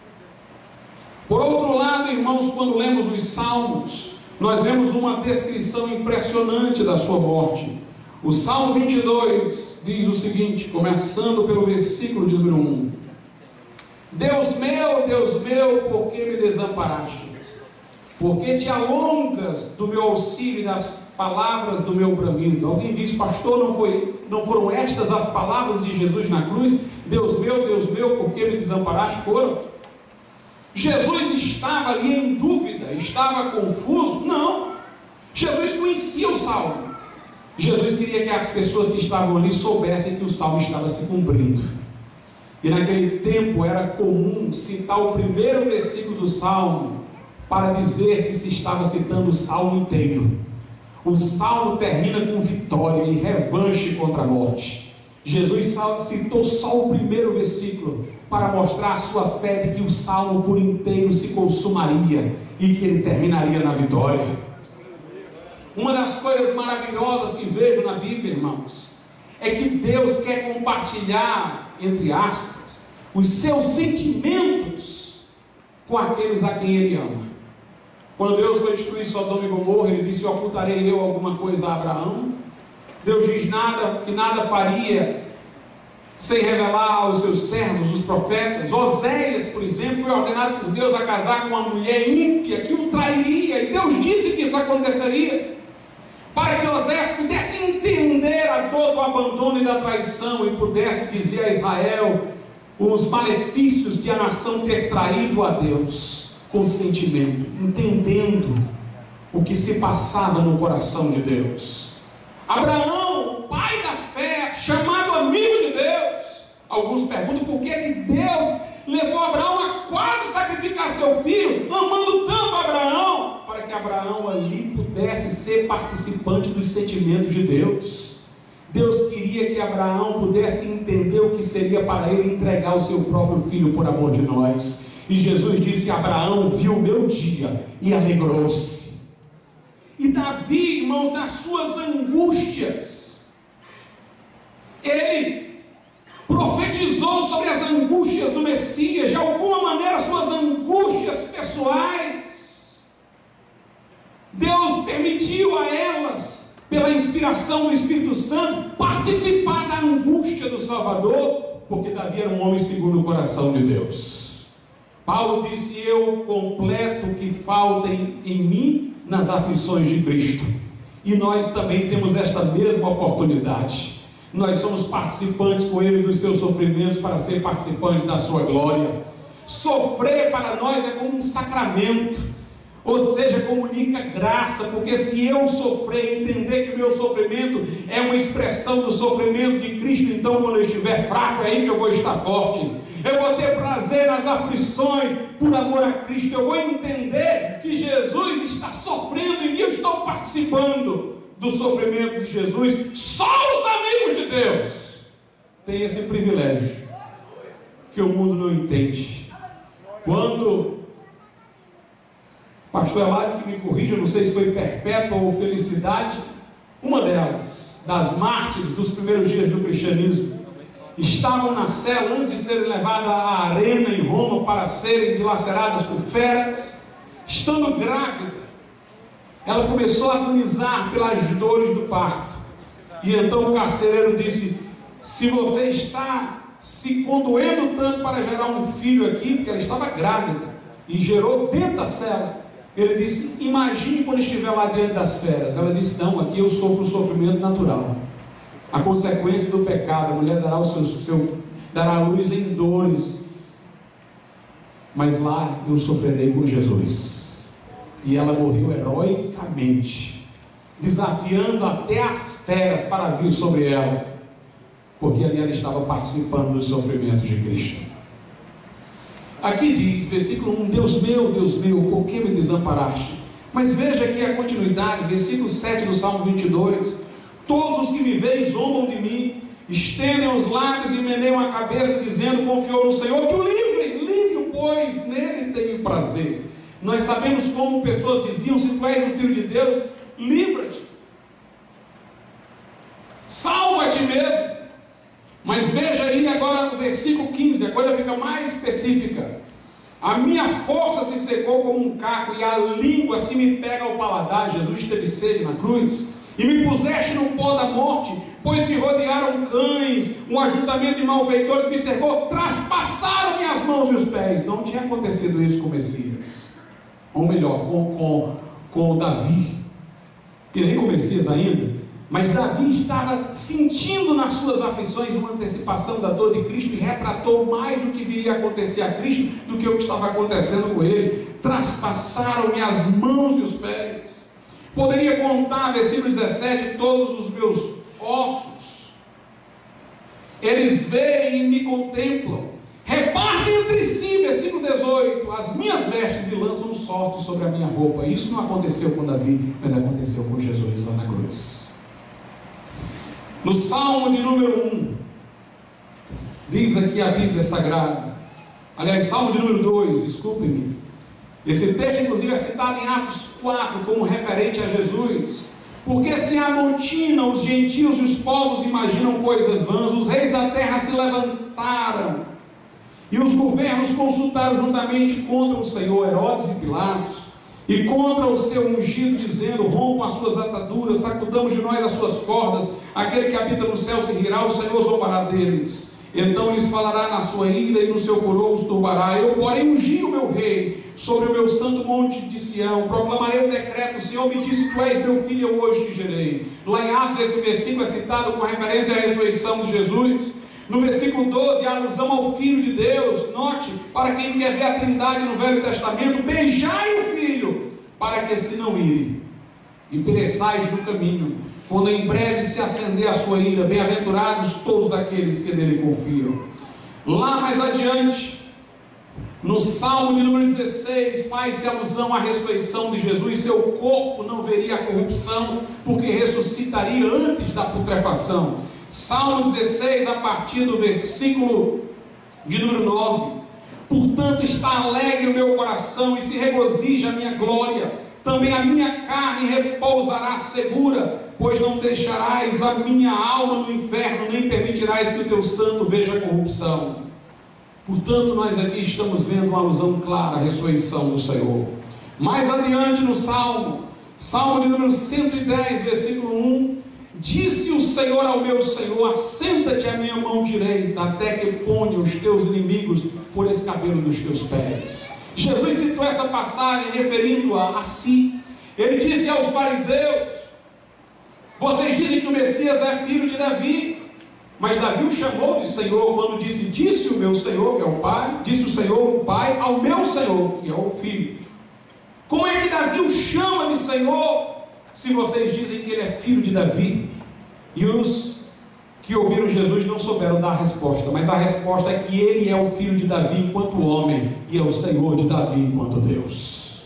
Por outro lado, irmãos, quando lemos os Salmos, nós vemos uma descrição impressionante da sua morte. O Salmo 22 diz o seguinte, começando pelo versículo de número 1: Deus meu, por que me desamparaste? Porque te alongas do meu auxílio e das palavras do meu bramido. Alguém diz, pastor, não foram estas as palavras de Jesus na cruz? Deus meu, por que me desamparaste? Foram. Jesus estava ali em dúvida, estava confuso? Não. Jesus conhecia o Salmo. Jesus queria que as pessoas que estavam ali soubessem que o Salmo estava se cumprindo. E naquele tempo era comum citar o primeiro versículo do Salmo para dizer que se estava citando o Salmo inteiro. O Salmo termina com vitória e revanche contra a morte. Jesus citou só o primeiro versículo para mostrar a sua fé de que o Salmo por inteiro se consumaria e que ele terminaria na vitória. Uma das coisas maravilhosas que vejo na Bíblia, irmãos, é que Deus quer compartilhar, entre aspas, os seus sentimentos com aqueles a quem Ele ama. Quando Deus foi destruir Sodoma e Gomorra, Ele disse: ocultarei eu alguma coisa a Abraão? Deus diz que nada faria sem revelar aos seus servos, os profetas. Oséias, por exemplo, foi ordenado por Deus a casar com uma mulher ímpia que o trairia, e Deus disse que isso aconteceria, para que Oséias pudesse entender a dor do abandono e da traição, e pudesse dizer a Israel os malefícios de a nação ter traído a Deus com sentimento, entendendo o que se passava no coração de Deus. Abraão, pai da fé, chamado amigo de Deus. Alguns perguntam por que Deus levou Abraão a quase sacrificar seu filho, amando tanto Abraão, para que Abraão ali pudesse ser participante dos sentimentos de Deus. Deus queria que Abraão pudesse entender o que seria para ele entregar o seu próprio filho por amor de nós. E Jesus disse: Abraão viu o meu dia e alegrou-se. E Davi, irmãos, nas suas angústias, ele profetizou sobre as angústias do Messias, de alguma maneira suas angústias pessoais. Deus permitiu a elas, pela inspiração do Espírito Santo, participar da angústia do Salvador, porque Davi era um homem segundo o coração de Deus. Paulo disse: eu completo o que falta em mim nas aflições de Cristo. E nós também temos esta mesma oportunidade. Nós somos participantes com Ele dos seus sofrimentos, para ser participantes da sua glória. Sofrer para nós é como um sacramento, ou seja, comunica graça, porque se eu sofrer, entender que o meu sofrimento é uma expressão do sofrimento de Cristo, então quando eu estiver fraco, é aí que eu vou estar forte. Eu vou ter prazer nas aflições por amor a Cristo. Eu vou entender que Jesus está sofrendo e eu estou participando do sofrimento de Jesus. Só os amigos de Deus têm esse privilégio, que o mundo não entende. Quando o pastor Eládio, que me corrija, não sei se foi perpétua ou felicidade, uma delas, das mártires dos primeiros dias do cristianismo, estavam na cela antes de serem levadas à arena em Roma para serem dilaceradas por feras. Estando grávida, ela começou a agonizar pelas dores do parto, e então o carcereiro disse: se você está se condoendo tanto para gerar um filho aqui, porque ela estava grávida e gerou dentro da cela, ele disse: imagine quando estiver lá diante das feras. Ela disse: não, aqui eu sofro o sofrimento natural, a consequência do pecado. A mulher dará a luz em dores, mas lá eu sofrerei com Jesus. E ela morreu heroicamente, desafiando até as feras para vir sobre ela, porque ali ela estava participando dos sofrimentos de Cristo. Aqui diz, versículo 1: Deus meu, por que me desamparaste? Mas veja aqui a continuidade, versículo 7 do Salmo 22: todos os que me veem zombam de mim, estendem os lábios e meneiam a cabeça, dizendo: confiou no Senhor, que o livre-o, pois nele tenho prazer. Nós sabemos como pessoas diziam: se tu és o Filho de Deus, livra-te, salva a ti mesmo. Mas veja aí agora no versículo 15, a coisa fica mais específica: a minha força se secou como um caco, e a língua se me pega ao paladar. Jesus teve sede na cruz. E me puseste no pó da morte, pois me rodearam cães, um ajuntamento de malfeitores me cercou, traspassaram minhas mãos e os pés. Não tinha acontecido isso com o Messias, ou melhor, com Davi, e nem com o Messias ainda. Mas Davi estava sentindo nas suas aflições uma antecipação da dor de Cristo, e retratou mais o que viria a acontecer a Cristo do que o que estava acontecendo com ele. Traspassaram-me as mãos e os pés. Poderia contar, versículo 17, todos os meus ossos. Eles veem e me contemplam, repartem entre si, versículo 18, as minhas vestes e lançam sorte sobre a minha roupa. Isso não aconteceu com Davi, mas aconteceu com Jesus lá na cruz. No Salmo de número 1, diz aqui a Bíblia Sagrada, aliás, Salmo de número 2, desculpe-me, Esse texto, inclusive, é citado em Atos 4 como referente a Jesus. Porque se amontinam os gentios e os povos imaginam coisas vãs, os reis da terra se levantaram, e os governos consultaram juntamente contra o Senhor, Herodes e Pilatos, e contra o seu ungido, dizendo: rompam as suas ataduras, sacudamos de nós as suas cordas, aquele que habita no céu se rirá, o Senhor zombará deles. Então lhes falará na sua ira e no seu furor os turbará. Eu, porém, ungi o meu rei sobre o meu santo monte de Sião, proclamarei o decreto: o Senhor me disse, tu és meu filho, eu hoje te gerei. Lá em Atos, esse versículo é citado com referência à ressurreição de Jesus. No versículo 12, a alusão ao Filho de Deus. Note, para quem quer ver a Trindade no Velho Testamento: beijai o Filho, para que se não ire, e pereçais no caminho, quando em breve se acender a sua ira. Bem-aventurados todos aqueles que nele confiam. Lá mais adiante, no Salmo de número 16, faz-se alusão à ressurreição de Jesus. Seu corpo não veria a corrupção, porque ressuscitaria antes da putrefação. Salmo 16, a partir do versículo de número 9: portanto está alegre o meu coração e se regozija a minha glória, também a minha carne repousará segura, pois não deixarás a minha alma no inferno, nem permitirás que o teu santo veja a corrupção. Portanto, nós aqui estamos vendo uma alusão clara à ressurreição do Senhor. Mais adiante no Salmo de número 110, versículo 1: disse o Senhor ao meu Senhor: assenta-te à minha mão direita, até que ponha os teus inimigos por escabelo dos teus pés. Jesus citou essa passagem referindo-a a si. Ele disse aos fariseus: vocês dizem que o Messias é filho de Davi, mas Davi o chamou de Senhor quando disse o meu Senhor, que é o Pai, disse o Senhor, o Pai, ao meu Senhor, que é o Filho. Como é que Davi o chama de Senhor, se vocês dizem que ele é filho de Davi? E os que ouviram Jesus não souberam dar a resposta, mas a resposta é que ele é o filho de Davi enquanto homem, e é o Senhor de Davi enquanto Deus.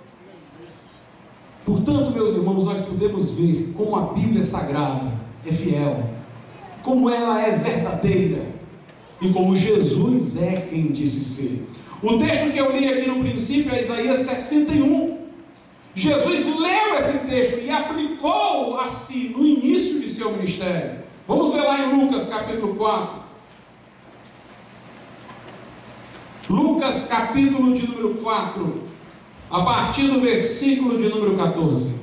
Portanto, meus irmãos, nós podemos ver como a Bíblia Sagrada é fiel, como ela é verdadeira, e como Jesus é quem disse ser. O texto que eu li aqui no princípio é Isaías 61. Jesus leu esse texto e aplicou a si no início de seu ministério. Vamos ver lá em Lucas capítulo 4. Lucas capítulo de número 4, a partir do versículo de número 14.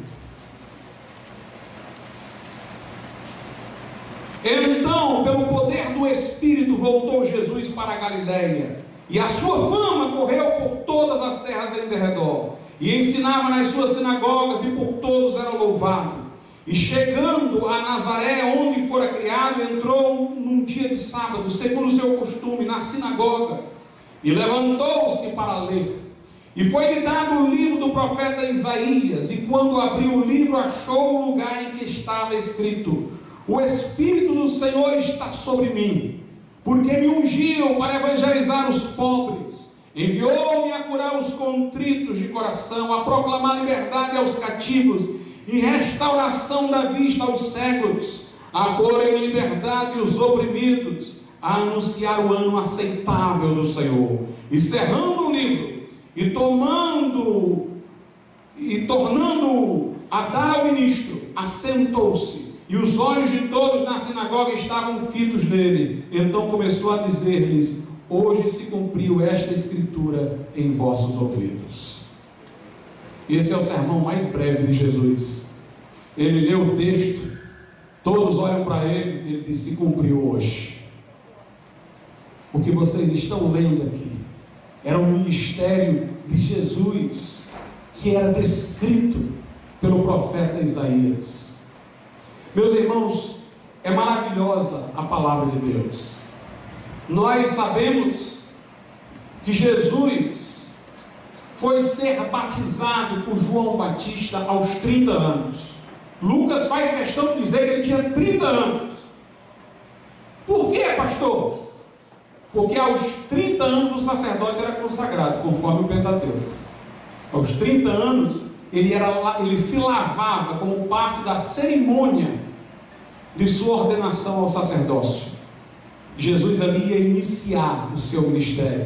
Então, pelo poder do Espírito, voltou Jesus para a Galiléia, e a sua fama correu por todas as terras em derredor, e ensinava nas suas sinagogas, e por todos era louvado. E chegando a Nazaré, onde fora criado, entrou num dia de sábado, segundo o seu costume, na sinagoga, e levantou-se para ler. E foi-lhe dado o livro do profeta Isaías, e quando abriu o livro, achou o lugar em que estava escrito: o Espírito do Senhor está sobre mim, porque me ungiu para evangelizar os pobres, enviou-me a curar os contritos de coração, a proclamar liberdade aos cativos e restauração da vista aos cegos, a pôr em liberdade os oprimidos, a anunciar o ano aceitável do Senhor. E cerrando o livro, e tornando a dar ao ministro, assentou-se, e os olhos de todos na sinagoga estavam fitos nele. Então começou a dizer-lhes: hoje se cumpriu esta escritura em vossos ouvidos. Esse é o sermão mais breve de Jesus. Ele leu o texto, todos olham para ele, ele diz: se cumpriu hoje. O que vocês estão lendo aqui era o ministério de Jesus, que era descrito pelo profeta Isaías. Meus irmãos, é maravilhosa a palavra de Deus. Nós sabemos que Jesus foi ser batizado por João Batista aos 30 anos. Lucas faz questão de dizer que ele tinha 30 anos. Por quê, pastor? Porque aos 30 anos o sacerdote era consagrado, conforme o Pentateuco. Aos 30 anos ele se lavava como parte da cerimônia de sua ordenação ao sacerdócio. Jesus ali ia iniciar o seu ministério.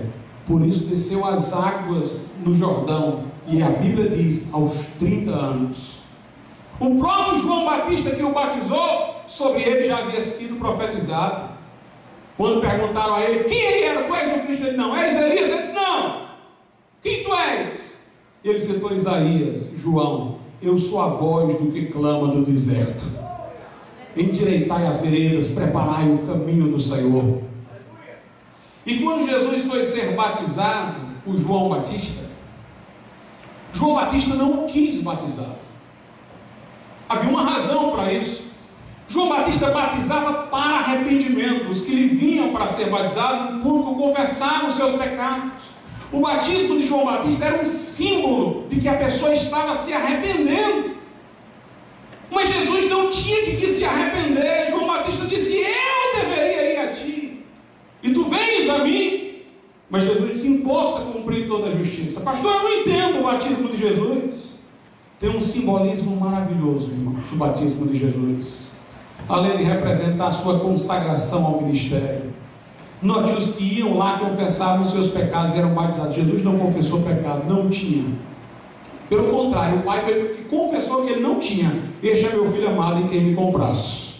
Por isso desceu as águas no Jordão, e a Bíblia diz, aos 30 anos. O próprio João Batista que o batizou, sobre ele já havia sido profetizado. Quando perguntaram a ele, quem ele era? Tu és o Cristo? Ele, não. És Elias? Ele disse, não. Quem tu és? Ele citou Isaías, João, eu sou a voz do que clama do deserto. Endireitai as veredas, preparai o caminho do Senhor. E quando Jesus foi ser batizado por João Batista, João Batista não quis batizar. Havia uma razão para isso. João Batista batizava para arrependimento. Os que lhe vinham para ser batizados, em público, confessavam os seus pecados. O batismo de João Batista era um símbolo de que a pessoa estava se arrependendo. Mas Jesus não tinha de que se arrepender. João Batista disse, eu deveria ir a ti, e tu vens a mim. Mas Jesus disse, importa cumprir toda a justiça. Pastor, eu não entendo o batismo de Jesus. Tem um simbolismo maravilhoso, irmão, o batismo de Jesus. Além de representar a sua consagração ao ministério. Note, os que iam lá confessavam os seus pecados e eram batizados. Jesus não confessou pecado, não tinha. Pelo contrário, o Pai foi que confessou que ele não tinha. Este é meu filho amado em quem me compraço.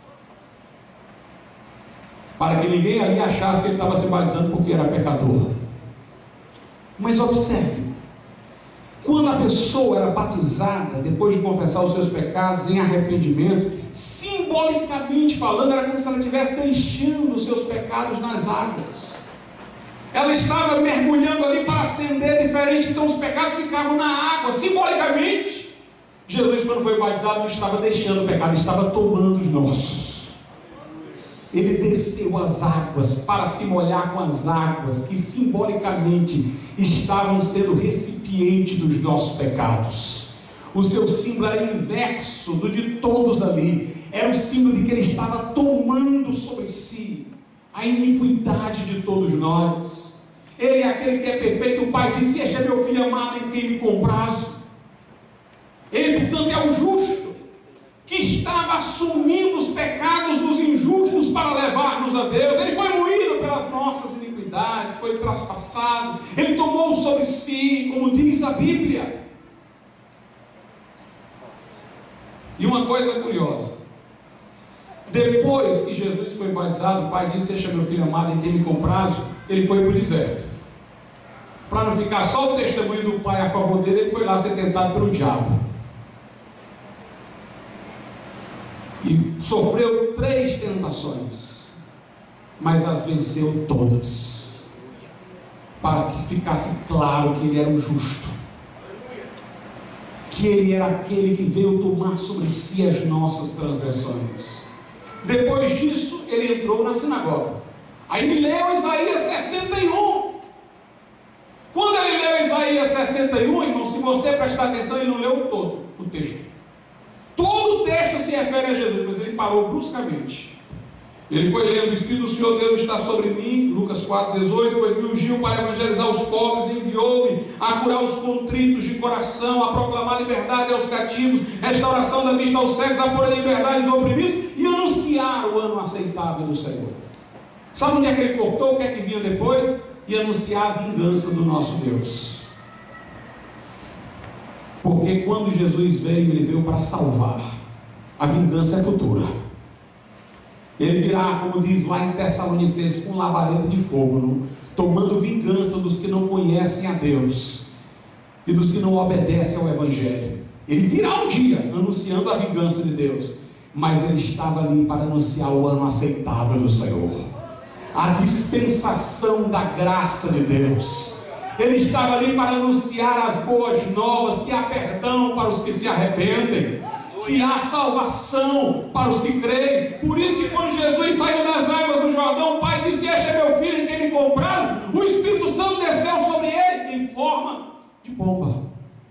Para que ninguém ali achasse que ele estava se batizando porque era pecador. Mas observe, quando a pessoa era batizada, depois de confessar os seus pecados em arrependimento, simbolicamente falando, era como se ela estivesse deixando os seus pecados nas águas. Ela estava mergulhando ali para ascender diferente, então os pecados ficavam na água, simbolicamente. Jesus, quando foi batizado, não estava deixando o pecado, estava tomando os nossos. Ele desceu as águas para se molhar com as águas que simbolicamente estavam sendo recipiente dos nossos pecados. O seu símbolo era inverso do de todos ali. Era o símbolo de que ele estava tomando sobre si a iniquidade de todos nós. Ele é aquele que é perfeito. O Pai disse, este é meu filho amado em quem me comprazo. Ele, portanto, é o justo, que estava assumindo os pecados dos injustos para levar-nos a Deus. Ele foi moído pelas nossas iniquidades, foi traspassado, ele tomou sobre si, como diz a Bíblia. E uma coisa curiosa, depois que Jesus foi batizado, o Pai disse, este é meu filho amado em quem me comprazo, ele foi para o deserto. Para não ficar só o testemunho do Pai a favor dele, ele foi lá ser tentado pelo diabo. E sofreu 3 tentações, mas as venceu todas, para que ficasse claro que ele era o justo, que ele era aquele que veio tomar sobre si as nossas transgressões. Depois disso, ele entrou na sinagoga. Aí ele leu Isaías 61. Quando ele leu Isaías 61, irmão, se você prestar atenção, ele não leu todo o texto. Todo o texto se refere a Jesus, mas ele parou bruscamente. Ele foi lendo, o Espírito do Senhor Deus está sobre mim, Lucas 4,18, pois me ungiu para evangelizar os pobres, enviou-me a curar os contritos de coração, a proclamar liberdade aos cativos, restauração da vista aos cegos, a pôr em liberdade os oprimidos, e anunciar o ano aceitável do Senhor. Sabe onde é que ele cortou? O que é que vinha depois? E anunciar a vingança do nosso Deus. Porque quando Jesus veio, ele veio para salvar. A vingança é futura. Ele virá, como diz lá em Tessalonicenses, com labareda de fogo, tomando vingança dos que não conhecem a Deus e dos que não obedecem ao Evangelho. Ele virá um dia anunciando a vingança de Deus, mas ele estava ali para anunciar o ano aceitável do Senhor, a dispensação da graça de Deus. Ele estava ali para anunciar as boas novas, que há perdão para os que se arrependem, que há salvação para os que creem. Por isso que quando Jesus saiu das águas do Jordão, o Pai disse, este é meu filho em quem me compraram. O Espírito Santo desceu sobre ele em forma de pomba.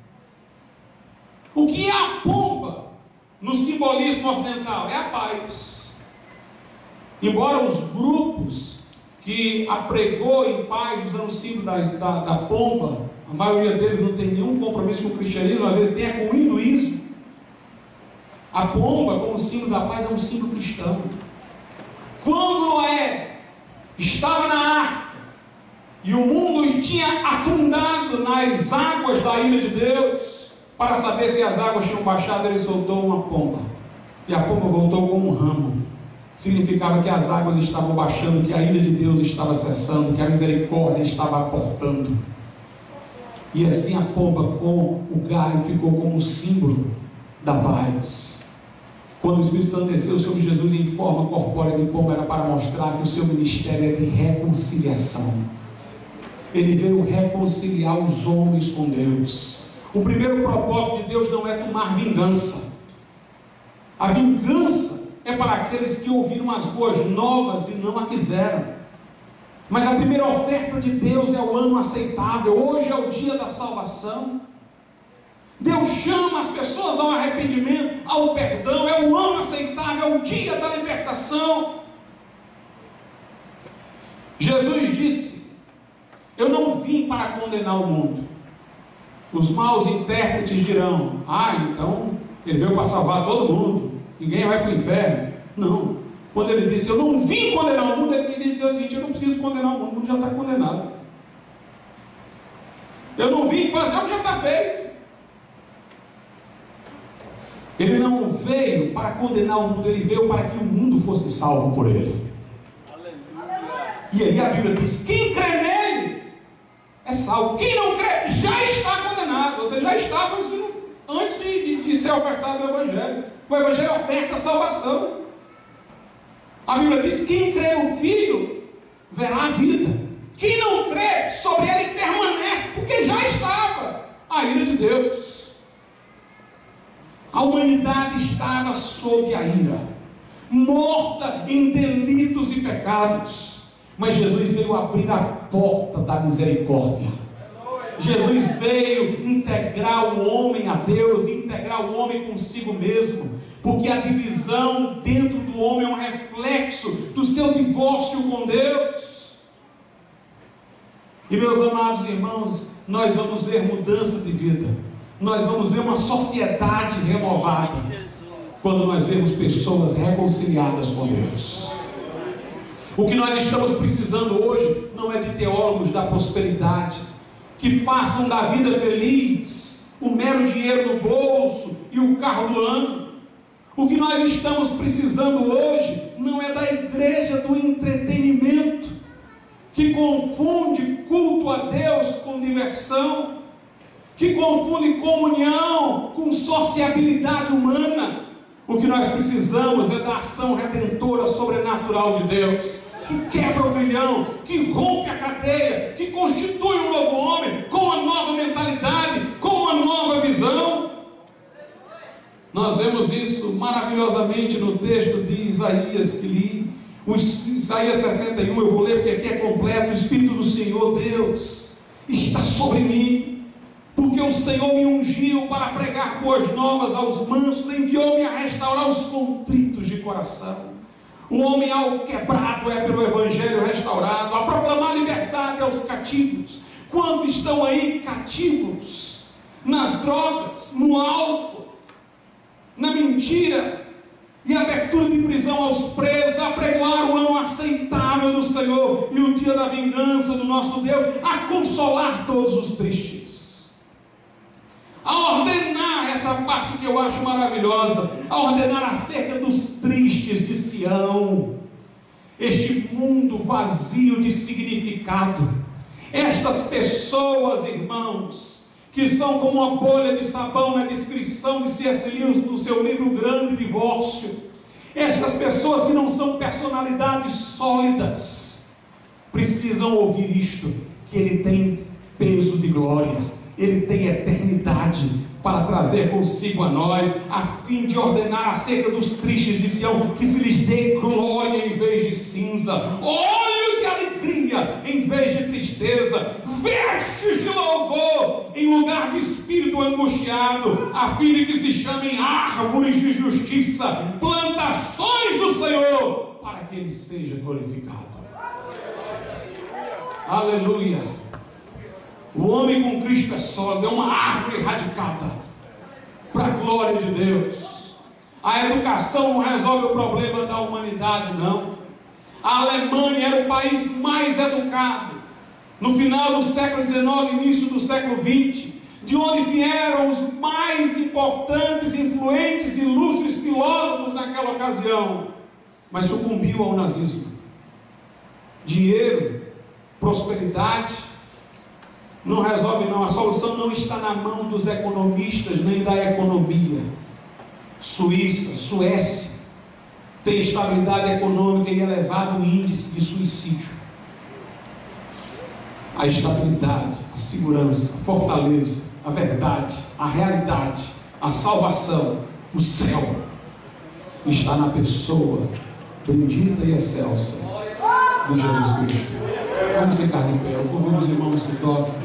O que é a pomba no simbolismo ocidental? É a paz. Embora os grupos que apregou em paz usando o símbolo da pomba, a maioria deles não tem nenhum compromisso com o cristianismo, às vezes tem é com o hinduísmo. A pomba, como símbolo da paz, é um símbolo cristão. Quando Noé estava na arca, e o mundo tinha afundado nas águas da ira de Deus. Para saber se as águas tinham baixado, ele soltou uma pomba, e a pomba voltou com um ramo. Significava que as águas estavam baixando, que a ira de Deus estava cessando, que a misericórdia estava aportando. E assim a pomba com o galho ficou como símbolo da paz. Quando o Espírito Santo desceu sobre Jesus em forma corpórea de pomba, era para mostrar que o seu ministério é de reconciliação. Ele veio reconciliar os homens com Deus. O primeiro propósito de Deus não é tomar vingança. A vingança é para aqueles que ouviram as boas novas e não a quiseram. Mas a primeira oferta de Deus é o ano aceitável. Hoje é o dia da salvação. Deus chama as pessoas ao arrependimento, ao perdão. É o ano aceitável, é o dia da libertação. Jesus disse: eu não vim para condenar o mundo. Os maus intérpretes dirão: então ele veio para salvar todo mundo, ninguém vai para o inferno. Não. Quando ele disse: eu não vim condenar o mundo, ele queria dizer o seguinte: eu não preciso condenar o mundo já está condenado. Eu não vim fazer o que já está feito. Ele não veio para condenar o mundo, ele veio para que o mundo fosse salvo por ele. Aleluia. E aí a Bíblia diz: quem crê nele é salvo. Quem não crê já está condenado. Você já estava antes de ser ofertado o Evangelho. O Evangelho oferta a salvação. A Bíblia diz: quem crê no Filho verá a vida. Quem não crê, sobre ele permanece, porque já estava a ira de Deus. A humanidade estava sob a ira, morta em delitos e pecados. Mas Jesus veio abrir a porta da misericórdia. Jesus veio integrar o homem a Deus, integrar o homem consigo mesmo. Porque a divisão dentro do homem é um reflexo do seu divórcio com Deus. E meus amados irmãos, nós vamos ver mudança de vida. Nós vamos ver uma sociedade renovada quando nós vemos pessoas reconciliadas com Deus. O que nós estamos precisando hoje não é de teólogos da prosperidade que façam da vida feliz o mero dinheiro no bolso e o carro do ano. O que nós estamos precisando hoje não é da igreja do entretenimento, que confunde culto a Deus com diversão, que confunde comunhão com sociabilidade humana. O que nós precisamos é da ação redentora sobrenatural de Deus, que quebra o grilhão, que rompe a cadeia, que constitui um novo homem, com uma nova mentalidade, com uma nova visão. Nós vemos isso maravilhosamente no texto de Isaías que li, Isaías 61, eu vou ler porque aqui é completo. O Espírito do Senhor Deus está sobre mim, porque o Senhor me ungiu para pregar boas novas aos mansos, enviou-me a restaurar os contritos de coração. O homem alquebrado é pelo Evangelho restaurado, a proclamar liberdade aos cativos. Quantos estão aí cativos? Nas drogas, no álcool, na mentira e abertura de prisão aos presos, a pregoar o ano aceitável do Senhor e o dia da vingança do nosso Deus, a consolar todos os tristes, a ordenar, essa parte que eu acho maravilhosa, a ordenar acerca dos tristes de Sião, este mundo vazio de significado, estas pessoas, irmãos, que são como uma bolha de sabão na descrição de C.S. Lewis no seu livro Grande Divórcio. Estas pessoas que não são personalidades sólidas, precisam ouvir isto, que ele tem peso de glória, ele tem eternidade para trazer consigo a nós, a fim de ordenar acerca dos tristes de Sião, que se lhes dê glória em vez de cinza, óleo de alegria em vez de tristeza, vestes de louvor em lugar de espírito angustiado, a fim de que se chamem árvores de justiça, plantações do Senhor, para que Ele seja glorificado. Aleluia! O homem com Cristo é sólido, é uma árvore radicada para a glória de Deus. A educação não resolve o problema da humanidade, não. A Alemanha era o país mais educado no final do século XIX, início do século XX, de onde vieram os mais importantes, influentes, ilustres filósofos naquela ocasião, mas sucumbiu ao nazismo. Dinheiro, prosperidade, não resolve não, a solução não está na mão dos economistas, nem da economia. Suíça, Suécia, tem estabilidade econômica e elevado índice de suicídio. A estabilidade, a segurança, a fortaleza, a verdade, a realidade, a salvação, o céu, está na pessoa bendita e excelsa de Jesus Cristo. Vamos ficar de pé. Eu convido os irmãos que tocam.